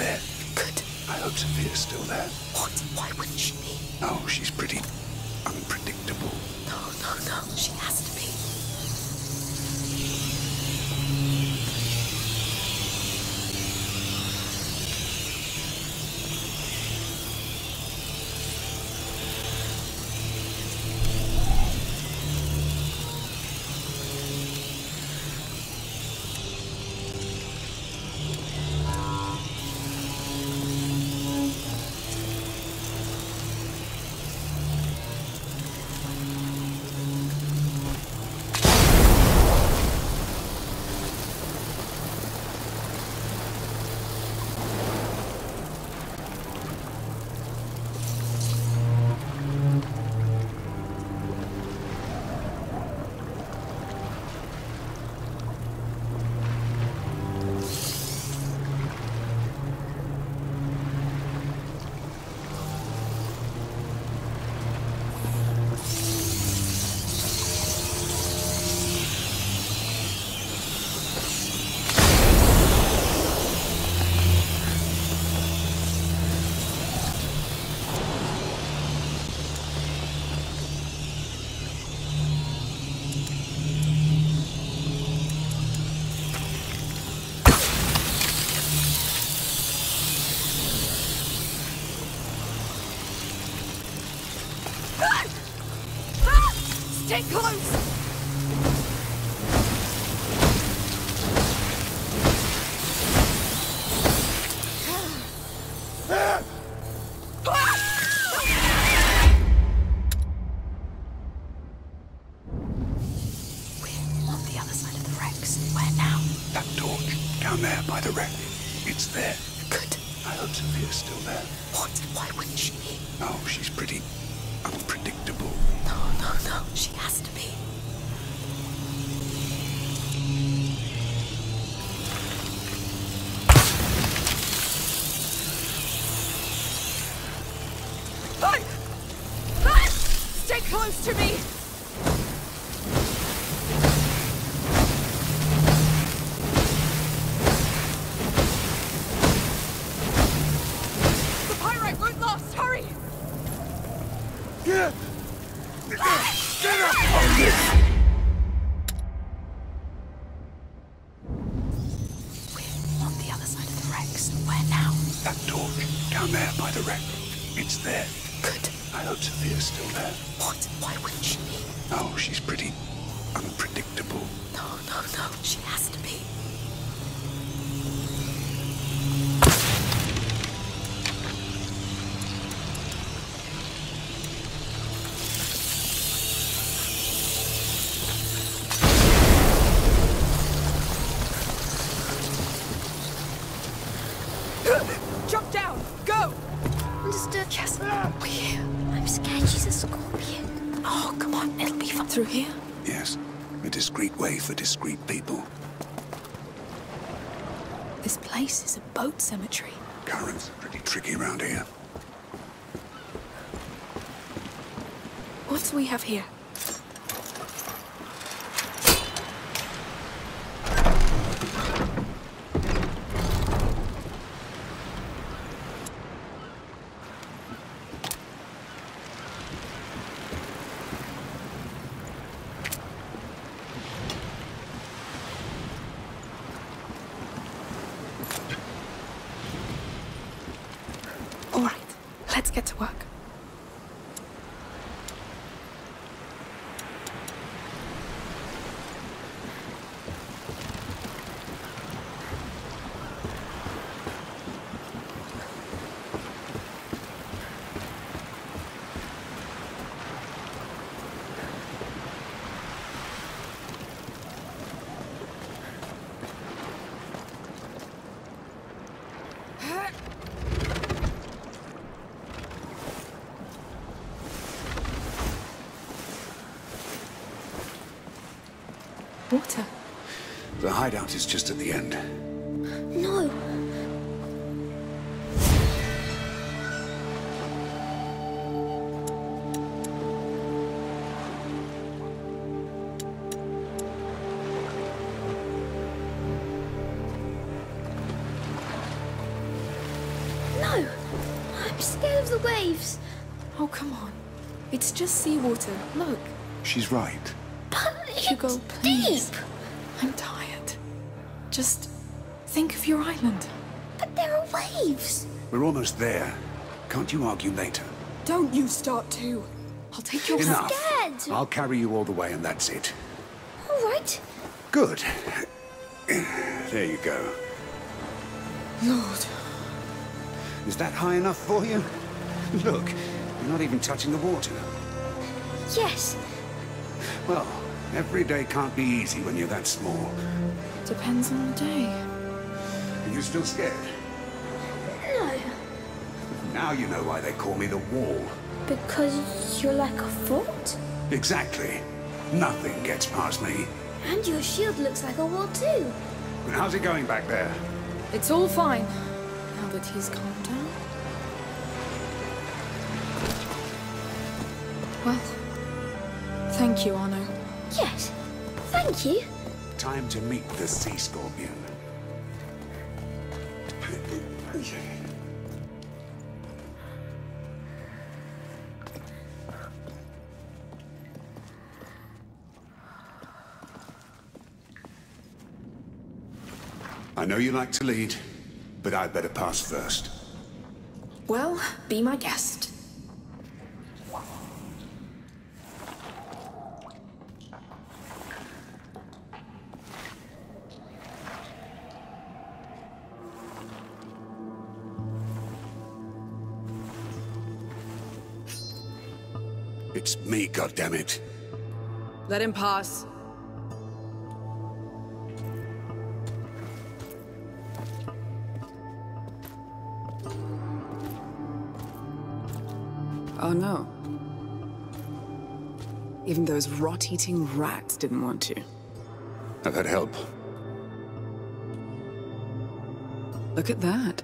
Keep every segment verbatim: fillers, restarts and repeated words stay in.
there. Good. I hope Sophia's still there. What? Why wouldn't she be? No, she's pretty unpredictable. No, no, no. She has to be. Stay close! We're on the other side of the wrecks. Where now? That torch, down there by the wreck. It's there. Good. I hope Sophia's still there. What? Why wouldn't she be? No, she's pretty unpredictable. No, no, no. She has to be. Hey! Ah! Stay close to me! The pyrite won't last! Hurry! Get up! We're on the other side of the wrecks. Where now? That torch, down there by the wreck. It's there. Good. I hope Sophia's still there. What? Why wouldn't she be? No, she's pretty unpredictable. No, no, no. She has to be. Jump down! Go! Understood. Yes, we're here. I'm scared she's a scorpion. Oh, come on. It'll be fun. Through here? Yes, a discreet way for discreet people. This place is a boat cemetery. Currents are pretty tricky around here. What do we have here? All right, let's get to work. Water. The hideout is just at the end. No. No! I'm scared of the waves. Oh, come on. It's just seawater. Look. She's right. But Hugo, it's please. deep. I'm tired. Just think of your island. But there are waves. We're almost there. Can't you argue later? Don't you start too. I'll take your Enough. hand. Scared. I'll carry you all the way and that's it. All right. Good. There you go. Lord. Is that high enough for you? Look, you're not even touching the water. Yes. Well, every day can't be easy when you're that small. Depends on the day. Are you still scared? No. Now you know why they call me the Wall. Because you're like a fort? Exactly. Nothing gets past me. And your shield looks like a wall too. How's it going back there? It's all fine. Now that he's calmed down. Well, thank you, Arno. Yes. Thank you. Time to meet the sea scorpion. I know you like to lead, but I'd better pass first. Well, be my guest. It's me, goddammit. Let him pass. Oh no. Even those rot-eating rats didn't want to. I've had help. Look at that.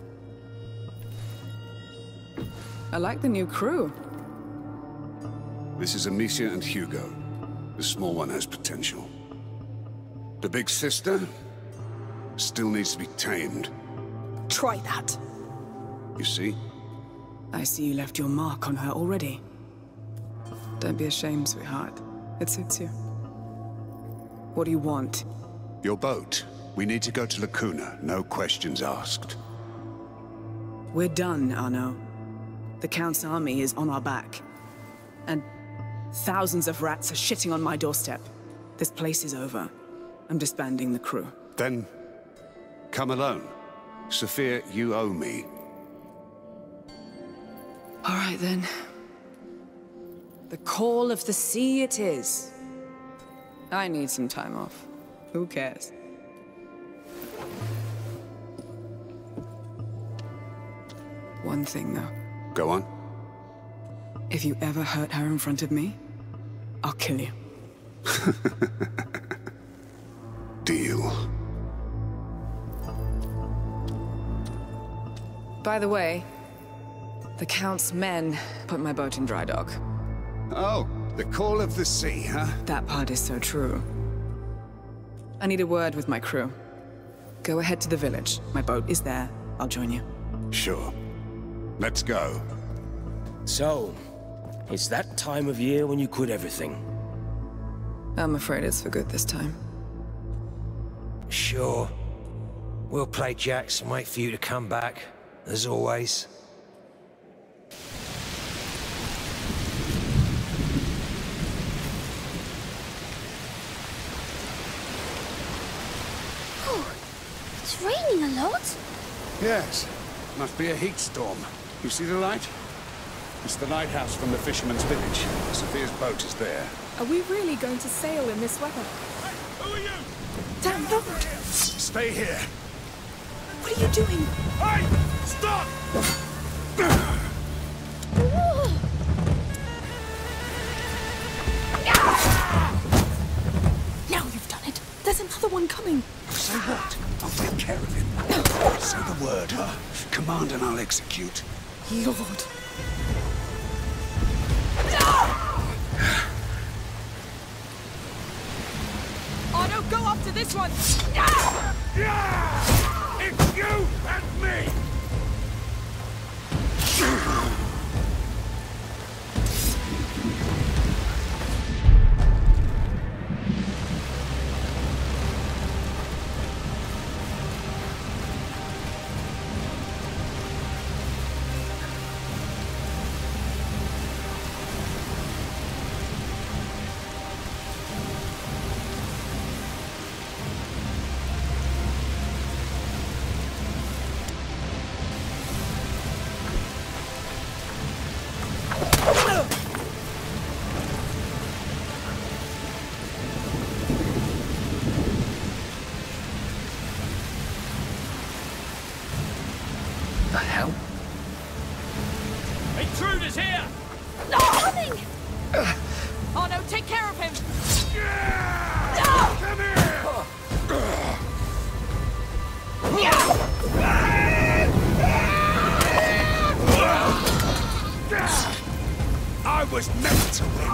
I like the new crew. This is Amicia and Hugo. The small one has potential. The big sister still needs to be tamed. Try that. You see? I see you left your mark on her already. Don't be ashamed, sweetheart. It suits you. What do you want? Your boat. We need to go to Lacuna. No questions asked. We're done, Arno. The Count's army is on our back. And thousands of rats are shitting on my doorstep. This place is over. I'm disbanding the crew. Then, come alone. Sophia, you owe me. All right, then. The call of the sea it is. I need some time off. Who cares? One thing, though. Go on. If you ever hurt her in front of me, I'll kill you. Deal. By the way, the Count's men put my boat in dry dock. Oh, the call of the sea, huh? That part is so true. I need a word with my crew. Go ahead to the village. My boat is there. I'll join you. Sure. Let's go. So, it's that time of year when you quit everything. I'm afraid it's for good this time. Sure. We'll play jacks and wait for you to come back, as always. Oh, it's raining a lot. Yes. Must be a heat storm. You see the light? It's the lighthouse from the fisherman's village. Sophia's boat is there. Are we really going to sail in this weather? Hey, who are you? Damn, Robert! Stay here. What are you doing? Hey! Stop! Now you've done it. There's another one coming. So what? I'll take care of him. Say the word, huh? Command and I'll execute. Lord. Arno, go after this one! Yeah! It's you and me! The hell? Intruders here! Coming! Arno, take care of him! Come here! I was meant to win.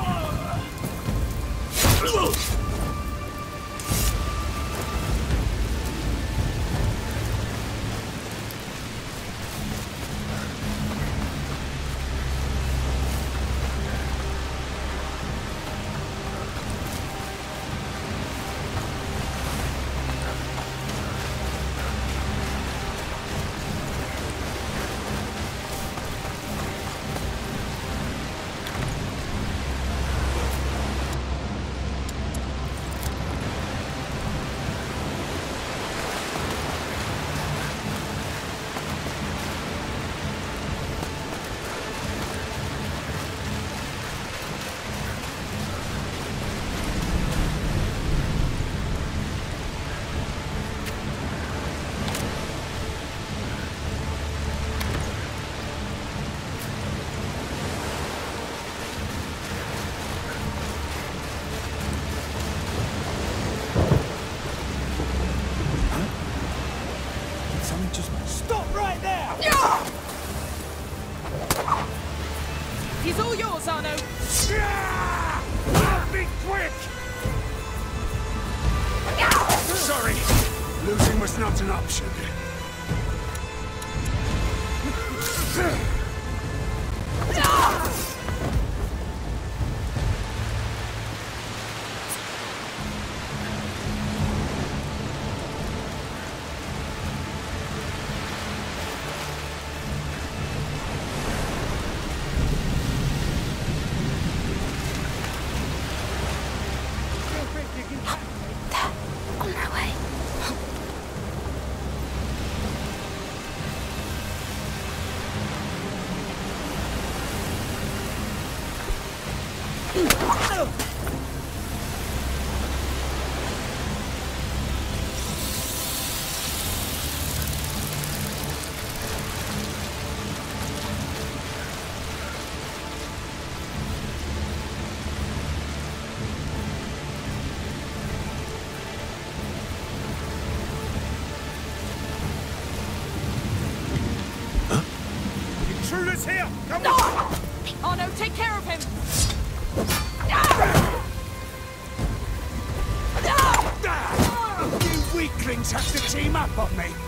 Stop right there! He's all yours, Arno! I'll be quick! Sorry, losing was not an option. On my way. Intruders here! Come No! on! Arno, take care of him! You weaklings have to team up on me!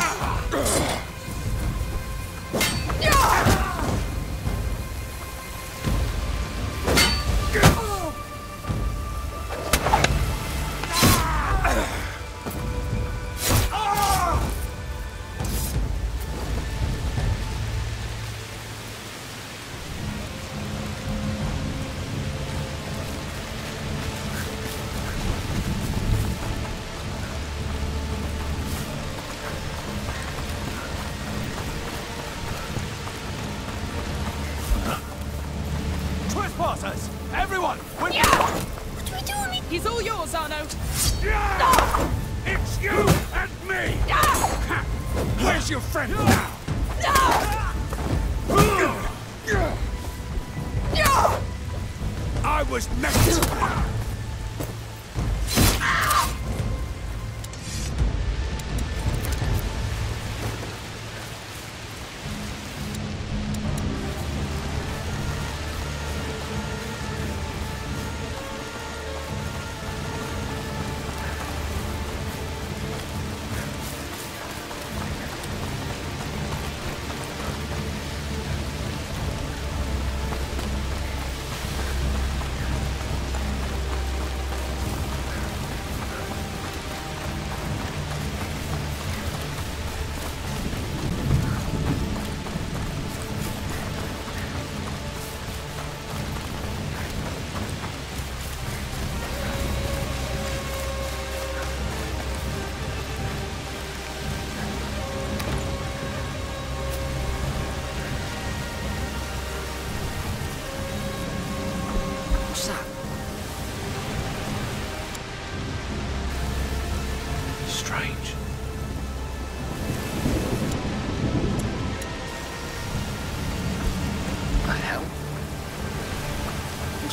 Trespassers! Everyone! We're... What are we doing? He's all yours, Arno! It's you and me! Where's your friend now? I was meant to...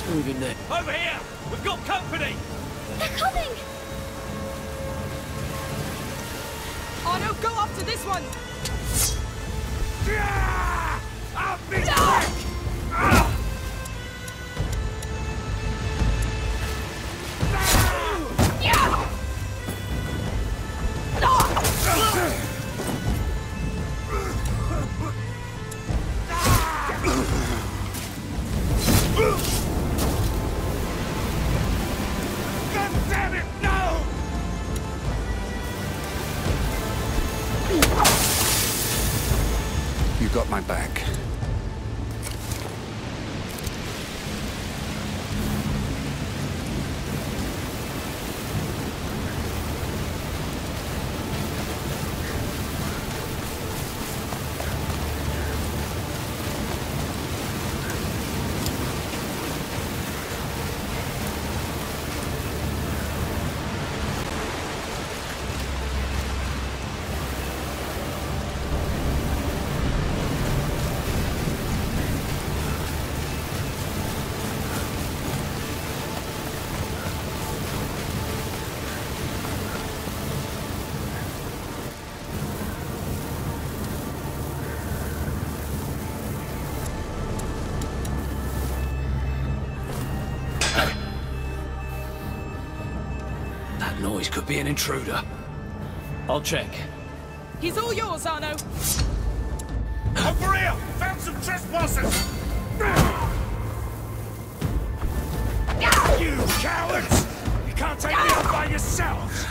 Moving there. Over here! We've got company! They're coming! Arno, go after this one! Yeah! I'll be quick! Ah! God damn it, no! You got my back. That noise could be an intruder. I'll check. He's all yours, Arno! Over here! Found some trespassers! You cowards! You can't take me out by yourselves!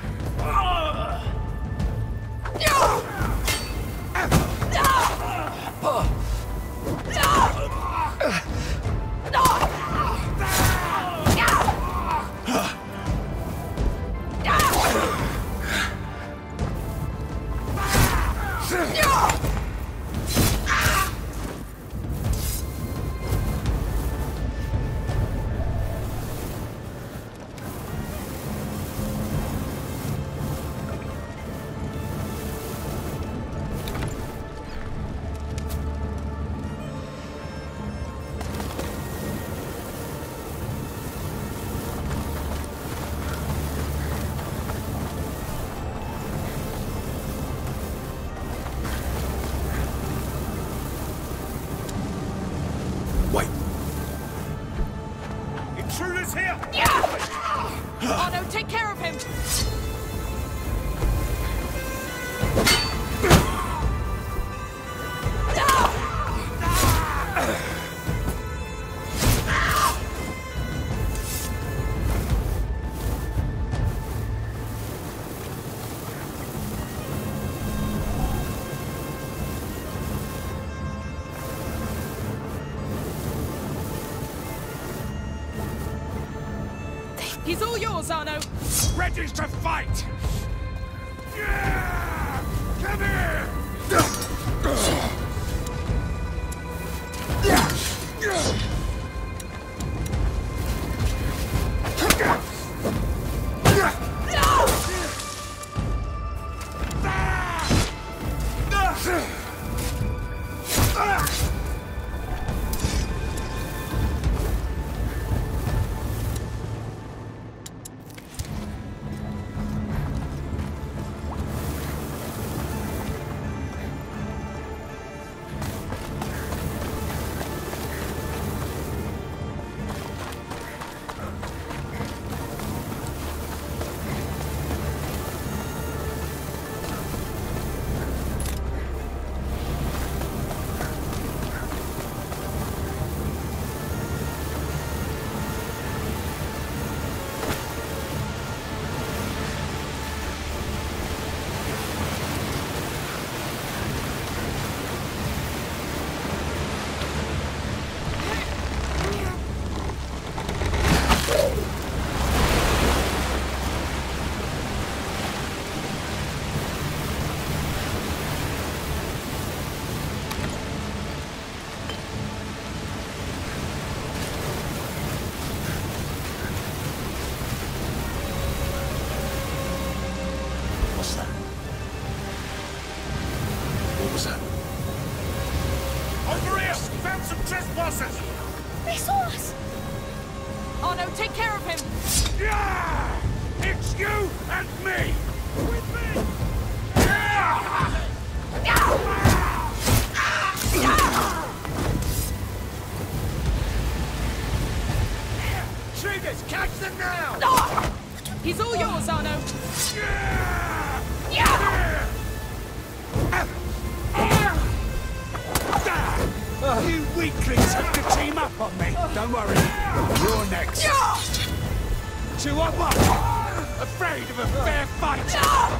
Intruders here! Arno, take care of him! He's all yours, Arno! Ready to fight! Yeah! Come here! They saw us! Arno, take care of him! Yeah! It's you and me! With me! Yeah! Shooters, catch them now! He's all yours, Arno! Yeah! Yeah! You weaklings have to team up on me. Don't worry. You're next. Two on one. Afraid of a fair fight.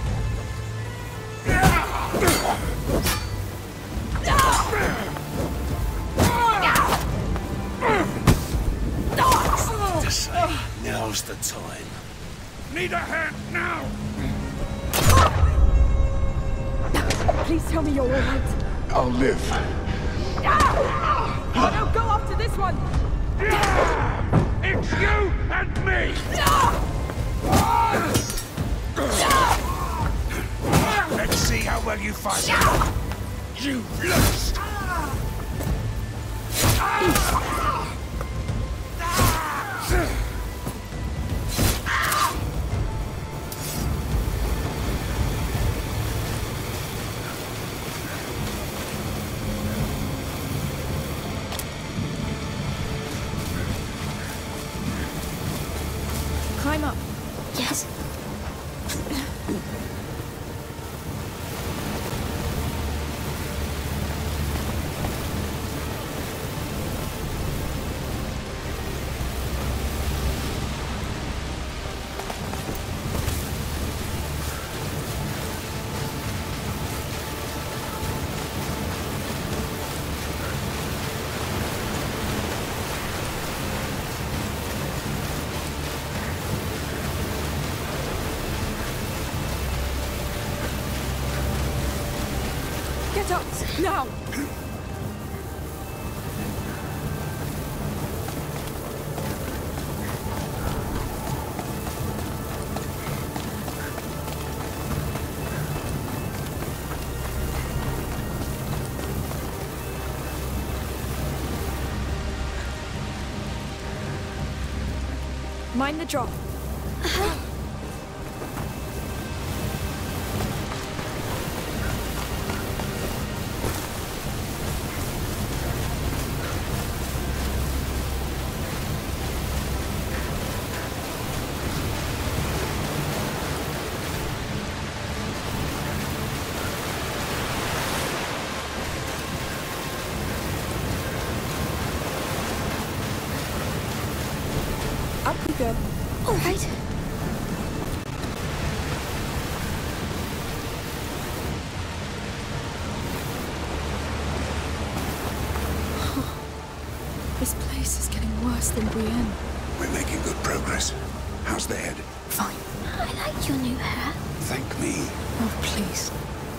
To say, now's the time. Need a hand now. Please tell me you're all right. I'll live. Arno, go after this one! Yeah! It's you and me. Let's see how well you fight. You lost. Climb up. Yes. Get up! Now! Mind the drop. Up we go. All right. This place is getting worse than Brienne. We're making good progress. How's the head? Fine. I like your new hair. Thank me. Oh, please.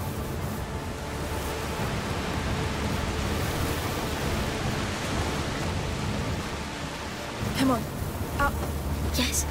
Come on. Up. Yes.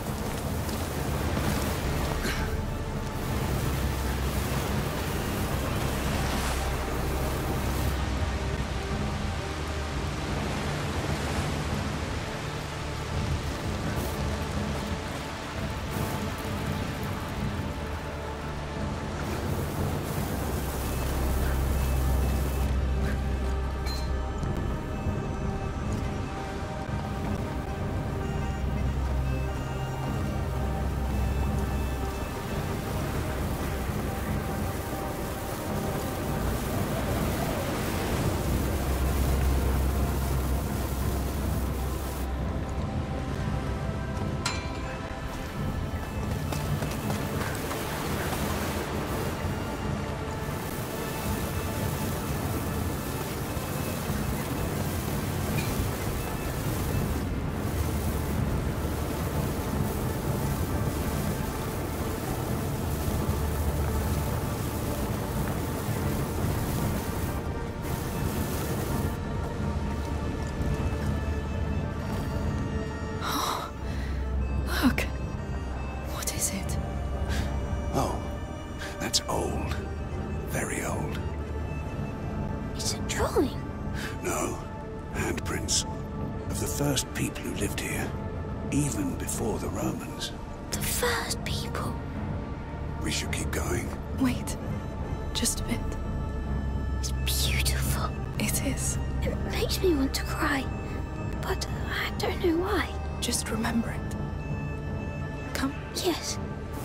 Look. What is it? Oh, that's old. Very old. It's a drawing. No, handprints of the first people who lived here. even before the Romans. The first people. We should keep going. Wait. Just a bit. It's beautiful. It is. It makes me want to cry, but I don't know why. Just remember it. Come. Yes.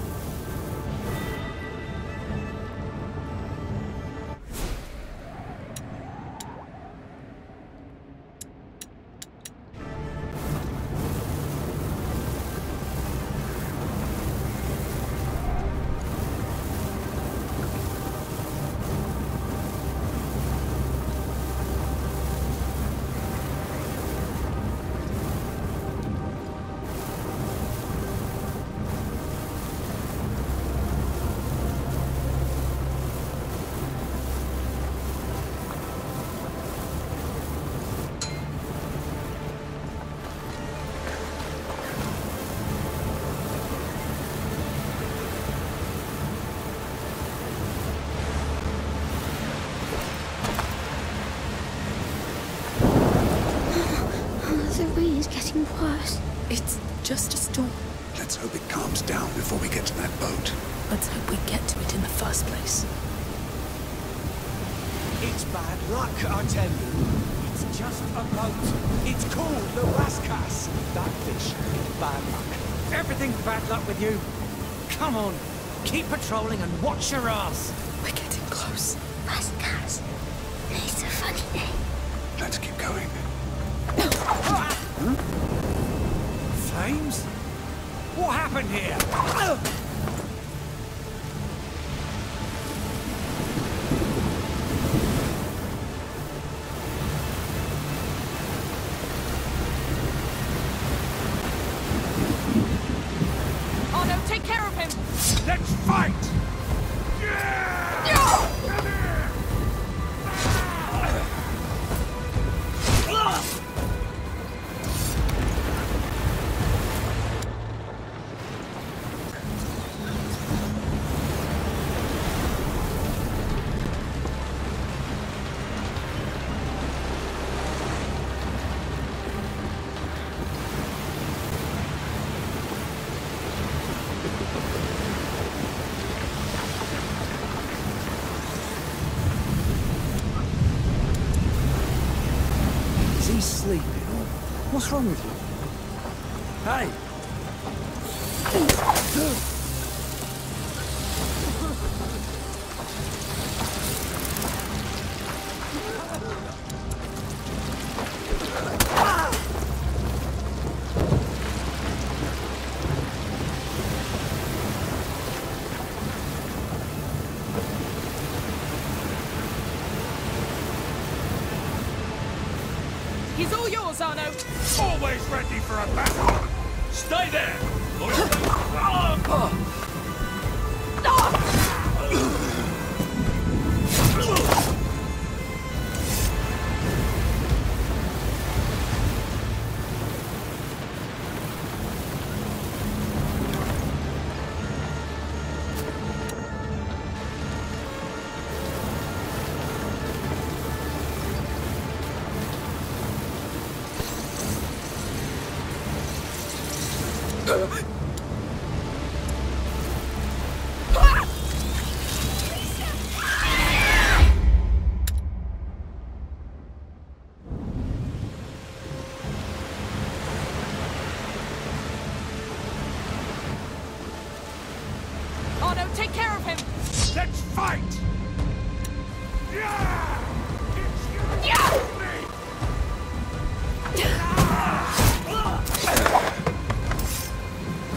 The rain is getting worse. It's just a storm. Let's hope it calms down before we get to that boat. Let's hope we get to it in the first place. It's bad luck, I tell you. It's just a boat. It's called the Raskas. That fish is bad luck. Everything's bad luck with you. Come on, keep patrolling and watch your ass. We're getting close. Raskas. It's a funny name. Let's keep going. Huh? Flames? What happened here? Arno, take care of him! Let's fight! He's sleeping. What's wrong with you? Hey! He's all yours, Arno! Always ready for a battle! Stay there! Arno, take care of him! Let's fight! Yeah! It's you! Yeah! Me!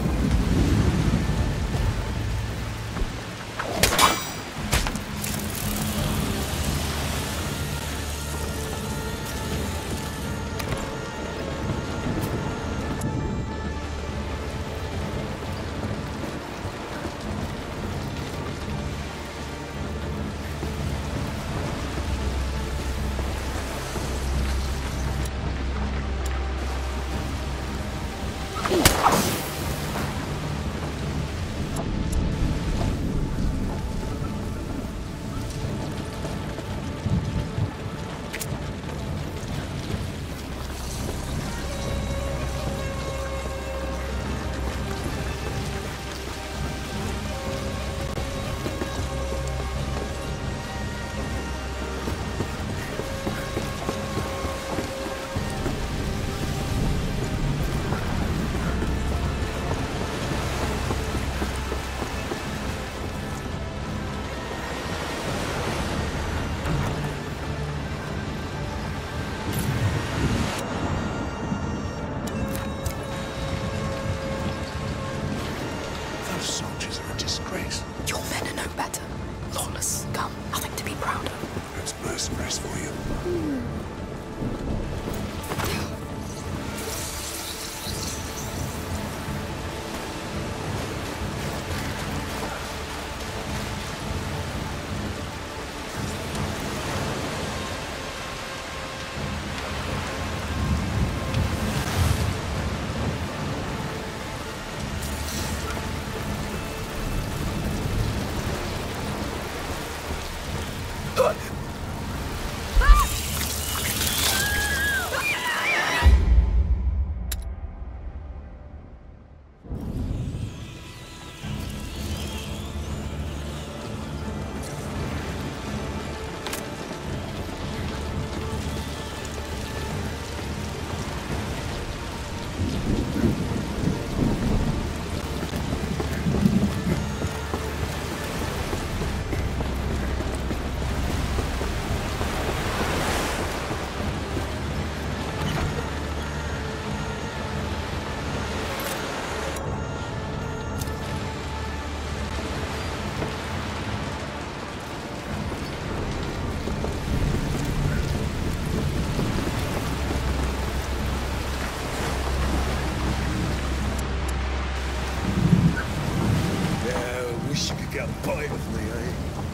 Get a bite of me, eh?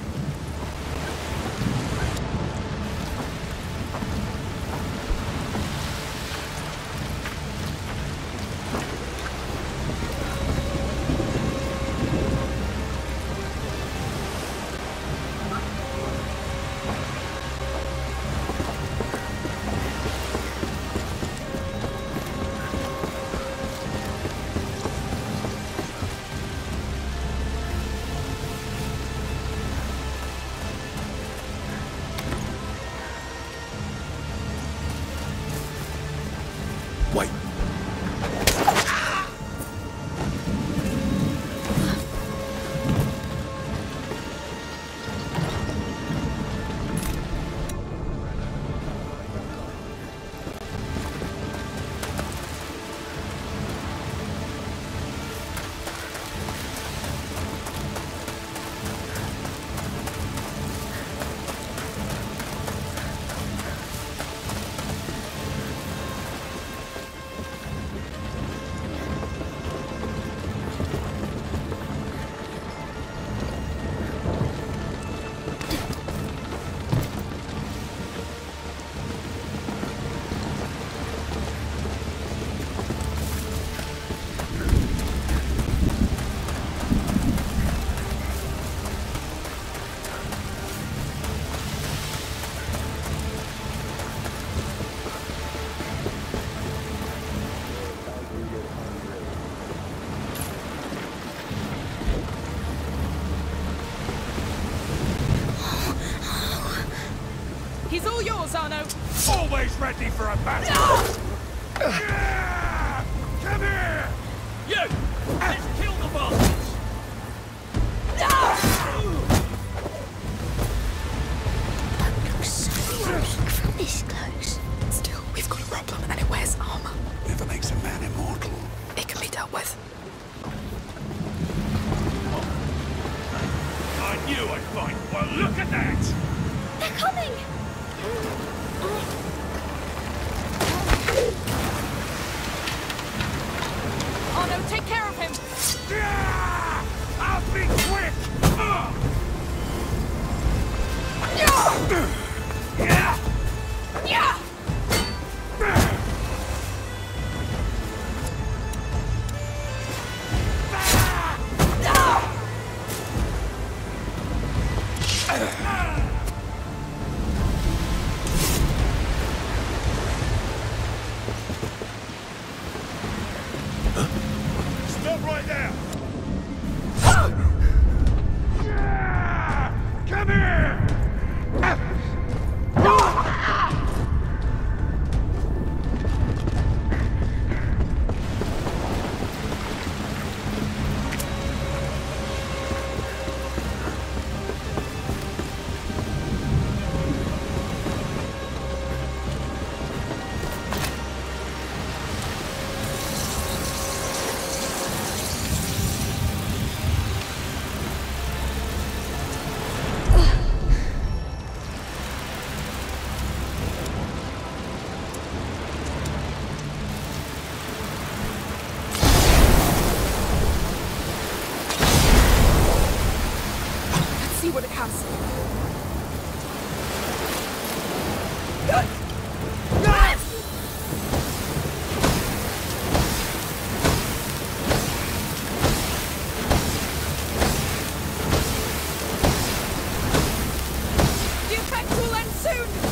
Wait. He's all yours, Arno. Always ready for a battle! Yeah! Come here! You! Let's kill the bastards! That looks so weak from this close. Still, we've got a problem and it wears armor. Never makes a man immortal. It can be dealt with. I knew I'd find one. Look at that! They're coming! Arno, take care of him! Yeah! The effect will end soon!